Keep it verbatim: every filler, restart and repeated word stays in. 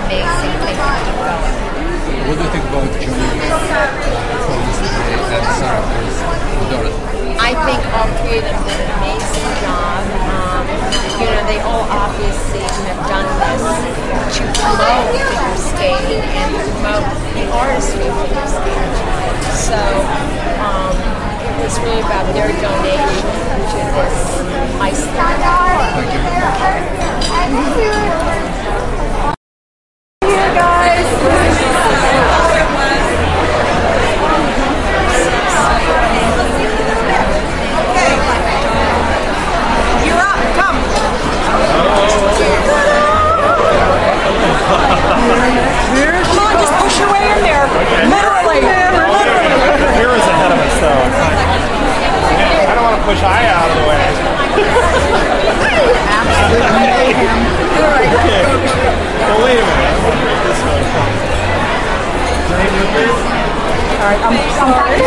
amazing thing to keep going. What do you think about joining performance today and Sarah, Piers, and Dorothy? I think all three of them did an amazing job. Um, you know, they all obviously have done this to promote figure skating and promote the artistry of figure skating. So um, it was really about their donation to this Iceland. Thank you. Here, guys. You're up. Come. Come on, just push your way in there. Literally. Pier is ahead of us, though. I don't want to push I out of the way. Well, wait a minute. This one. All right, I'm, I'm